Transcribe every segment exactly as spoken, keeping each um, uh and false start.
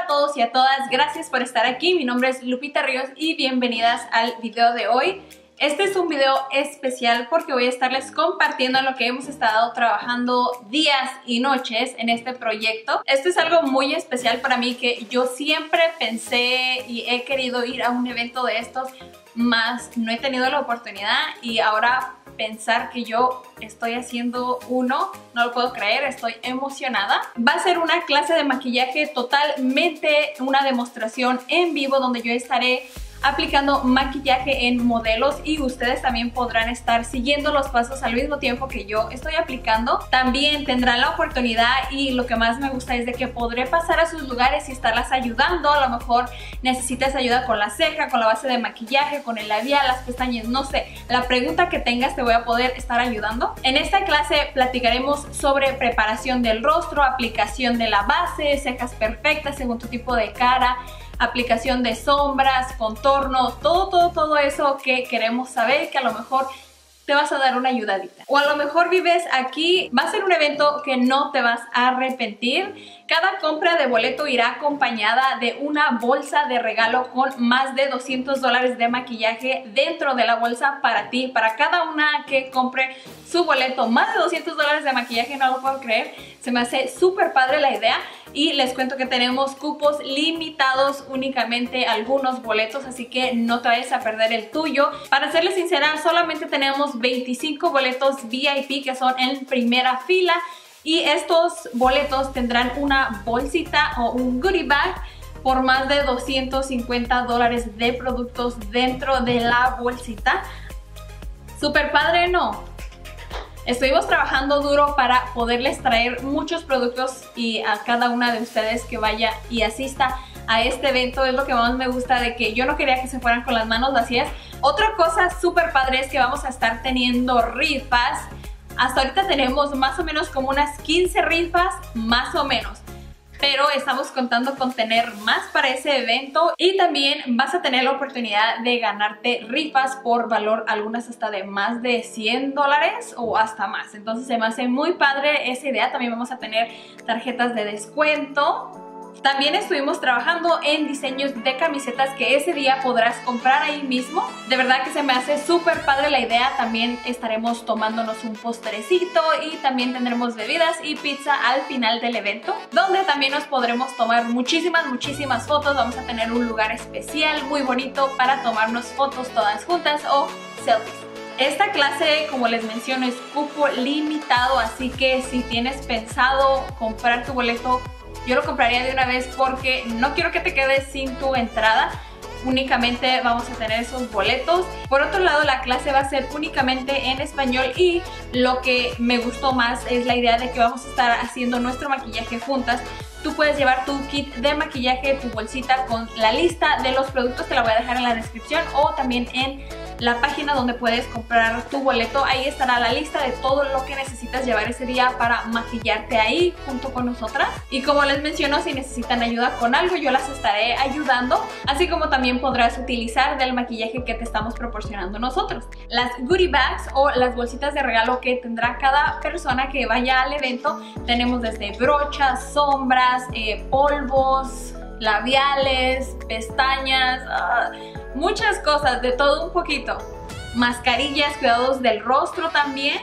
a todos y a todas, gracias por estar aquí. Mi nombre es Lupita Ríos y bienvenidas al video de hoy. Este es un video especial porque voy a estarles compartiendo lo que hemos estado trabajando días y noches en este proyecto. Esto es algo muy especial para mí, que yo siempre pensé y he querido ir a un evento de estos, más no he tenido la oportunidad, y ahora pensar que yo estoy haciendo uno, no lo puedo creer, estoy emocionada. Va a ser una clase de maquillaje, totalmente una demostración en vivo donde yo estaré aplicando maquillaje en modelos y ustedes también podrán estar siguiendo los pasos al mismo tiempo que yo estoy aplicando. También tendrán la oportunidad, y lo que más me gusta es de que podré pasar a sus lugares y estarlas ayudando. A lo mejor necesitas ayuda con la ceja, con la base de maquillaje, con el labial, las pestañas, no sé, la pregunta que tengas te voy a poder estar ayudando. En esta clase platicaremos sobre preparación del rostro, aplicación de la base, cejas perfectas según tu tipo de cara, aplicación de sombras, contorno, todo, todo, todo eso que queremos saber, que a lo mejor te vas a dar una ayudadita. O a lo mejor vives aquí, va a ser un evento que no te vas a arrepentir. Cada compra de boleto irá acompañada de una bolsa de regalo con más de doscientos dólares de maquillaje dentro de la bolsa para ti, para cada una que compre su boleto. Más de doscientos dólares de maquillaje, no lo puedo creer. Se me hace súper padre la idea. Y les cuento que tenemos cupos limitados, únicamente algunos boletos, así que no te vayas a perder el tuyo. Para serles sincera, solamente tenemos veinticinco boletos V I P que son en primera fila, y estos boletos tendrán una bolsita o un goodie bag por más de doscientos cincuenta dólares de productos dentro de la bolsita. Súper padre, ¿no? Estuvimos trabajando duro para poderles traer muchos productos, y a cada una de ustedes que vaya y asista a este evento es lo que más me gusta, de que yo no quería que se fueran con las manos vacías. Otra cosa súper padre es que vamos a estar teniendo rifas. Hasta ahorita tenemos más o menos como unas quince rifas, más o menos. Pero estamos contando con tener más para ese evento, y también vas a tener la oportunidad de ganarte rifas por valor, algunas hasta de más de cien dólares o hasta más. Entonces se me hace muy padre esa idea. También vamos a tener tarjetas de descuento. También estuvimos trabajando en diseños de camisetas que ese día podrás comprar ahí mismo. De verdad que se me hace súper padre la idea. También estaremos tomándonos un postrecito, y también tendremos bebidas y pizza al final del evento, donde también nos podremos tomar muchísimas, muchísimas fotos. Vamos a tener un lugar especial muy bonito para tomarnos fotos todas juntas o selfies. Esta clase, como les menciono, es cupo limitado, así que si tienes pensado comprar tu boleto, yo lo compraría de una vez porque no quiero que te quedes sin tu entrada. Únicamente vamos a tener esos boletos. Por otro lado, la clase va a ser únicamente en español, y lo que me gustó más es la idea de que vamos a estar haciendo nuestro maquillaje juntas. Tú puedes llevar tu kit de maquillaje, tu bolsita con la lista de los productos, te la voy a dejar en la descripción, o también en la página donde puedes comprar tu boleto. Ahí estará la lista de todo lo que necesitas llevar ese día para maquillarte ahí junto con nosotras. Y como les menciono, si necesitan ayuda con algo, yo las estaré ayudando, así como también podrás utilizar del maquillaje que te estamos proporcionando nosotros. Las goodie bags o las bolsitas de regalo que tendrá cada persona que vaya al evento, tenemos desde brochas, sombras, eh, polvos, labiales, pestañas, uh, muchas cosas, de todo un poquito. Mascarillas, cuidados del rostro también.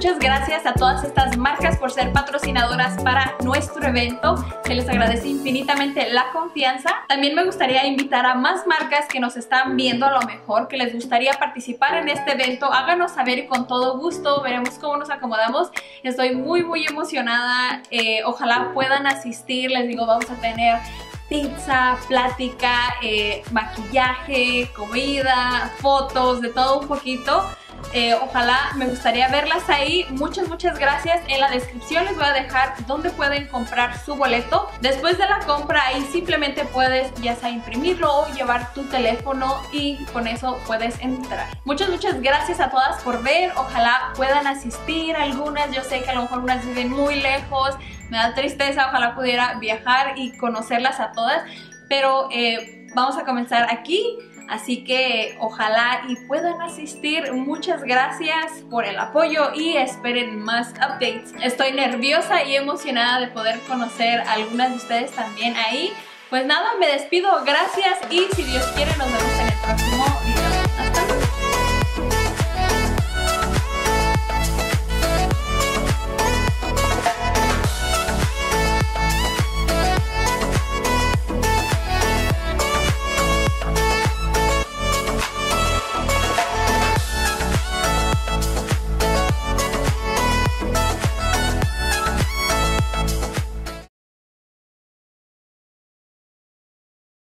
muchas gracias a todas estas marcas por ser patrocinadoras para nuestro evento. Se les agradece infinitamente la confianza. También me gustaría invitar a más marcas que nos están viendo, a lo mejor que les gustaría participar en este evento. Háganos saber y con todo gusto veremos cómo nos acomodamos. Estoy muy muy emocionada. Eh, ojalá puedan asistir. Les digo, vamos a tener pizza, plática, eh, maquillaje, comida, fotos, de todo un poquito. Eh, ojalá, me gustaría verlas ahí. Muchas, muchas gracias. En la descripción les voy a dejar dónde pueden comprar su boleto. Después de la compra, ahí simplemente puedes ya sea imprimirlo o llevar tu teléfono y con eso puedes entrar. Muchas, muchas gracias a todas por ver. Ojalá puedan asistir algunas. Yo sé que a lo mejor unas viven muy lejos. Me da tristeza. Ojalá pudiera viajar y conocerlas a todas. Pero eh, vamos a comenzar aquí. Así que ojalá y puedan asistir. Muchas gracias por el apoyo y esperen más updates. Estoy nerviosa y emocionada de poder conocer a algunas de ustedes también ahí. Pues nada, me despido. Gracias y si Dios quiere nos vemos en el próximo video.